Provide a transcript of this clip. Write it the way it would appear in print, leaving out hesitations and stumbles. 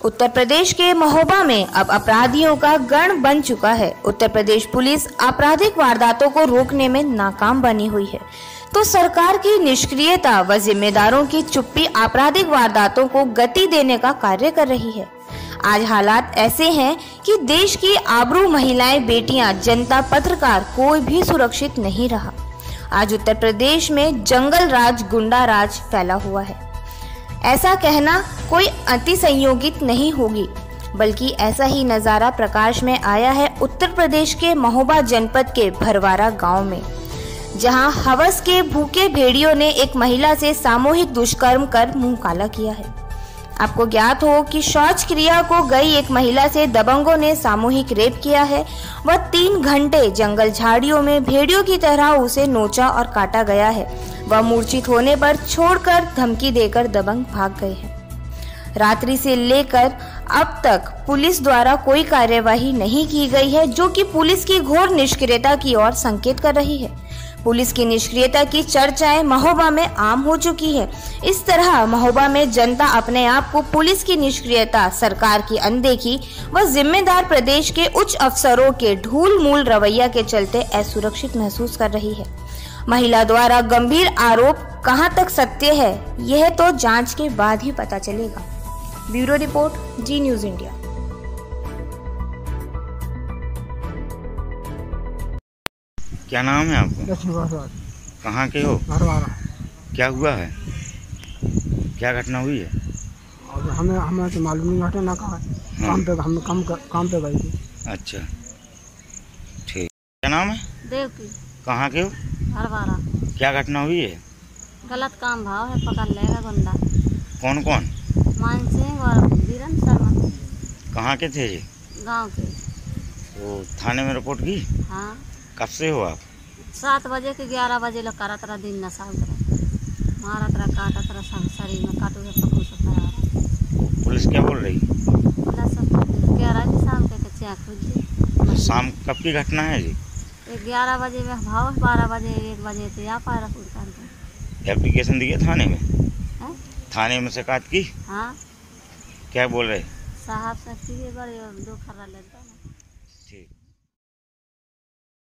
उत्तर प्रदेश के महोबा में अब अपराधियों का गण बन चुका है। उत्तर प्रदेश पुलिस आपराधिक वारदातों को रोकने में नाकाम बनी हुई है, तो सरकार की निष्क्रियता व जिम्मेदारों की चुप्पी आपराधिक वारदातों को गति देने का कार्य कर रही है। आज हालात ऐसे हैं कि देश की आबरू महिलाएं, बेटियां, जनता, पत्रकार कोई भी सुरक्षित नहीं रहा। आज उत्तर प्रदेश में जंगल राज, गुंडा राज फैला हुआ है। ऐसा कहना कोई अति संयोगित नहीं होगी, बल्कि ऐसा ही नजारा प्रकाश में आया है उत्तर प्रदेश के महोबा जनपद के भरवारा गांव में, जहां हवस के भूखे भेड़ियों ने एक महिला से सामूहिक दुष्कर्म कर मुंह काला किया है। आपको ज्ञात हो कि शौच क्रिया को गई एक महिला से दबंगों ने सामूहिक रेप किया है। वह 3 घंटे जंगल झाड़ियों में भेड़ियों की तरह उसे नोचा और काटा गया है। वह मूर्छित होने पर छोड़कर धमकी देकर दबंग भाग गए हैं। रात्रि से लेकर अब तक पुलिस द्वारा कोई कार्यवाही नहीं की गई है, जो कि पुलिस की घोर निष्क्रियता की ओर संकेत कर रही है। पुलिस की निष्क्रियता की चर्चाएं महोबा में आम हो चुकी है। इस तरह महोबा में जनता अपने आप को पुलिस की निष्क्रियता, सरकार की अनदेखी व जिम्मेदार प्रदेश के उच्च अफसरों के ढूल मूल रवैया के चलते असुरक्षित महसूस कर रही है। महिला द्वारा गंभीर आरोप कहां तक सत्य है, यह तो जांच के बाद ही पता चलेगा। Bureau report, Zee news India. क्या नाम है आपका? कहाँ के हो? भरवारा। क्या हुआ है? क्या घटना हुई है? हमें तो मालूम नहीं घटना का है। काम पे गई थी। अच्छा, ठीक। क्या नाम है? देवकी। कहाँ के हो? भरवारा। क्या घटना हुई है? गलत काम भाव है, पकड़ लेगा गुंडा। कौन कौन? मान सिंह और वीरेंद्र शर्मा। कहाँ के थे ये? गांव के। वो थाने में रिपोर्ट की? हाँ। कब से हो आप? 7 बजे के 11 बजे लोग करत रहा, दिन नशा मारत रहा, काटत रहा, सब शरीर में काटू पकू सब। पुलिस क्या बोल रही? सब कह रहा है शाम के चेक खुद। शाम कब की घटना है जी? 11 बजे में भाव, 12 बजे 1 बजे तो आ पाया पूरा। एप्लीकेशन दिए थाने में? है? थाने में शिकायत की? हाँ। क्या बोल रहे? साहब से बड़े 2 खर्रा लेता है।